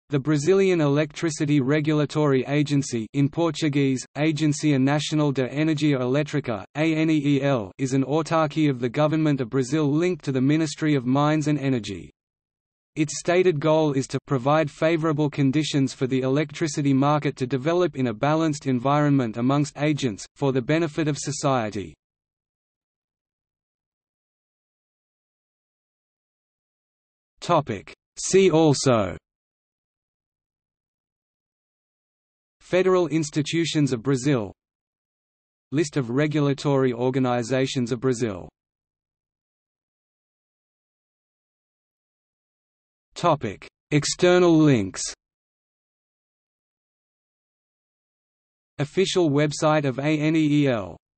The Brazilian Electricity Regulatory Agency, in Portuguese, Agência Nacional de Energia Elétrica, ANEEL, is an autarky of the Government of Brazil linked to the Ministry of Mines and Energy. Its stated goal is to provide favorable conditions for the electricity market to develop in a balanced environment amongst agents, for the benefit of society. See also: Federal institutions of Brazil, List of regulatory organizations of Brazil. External links: Official website of ANEEL.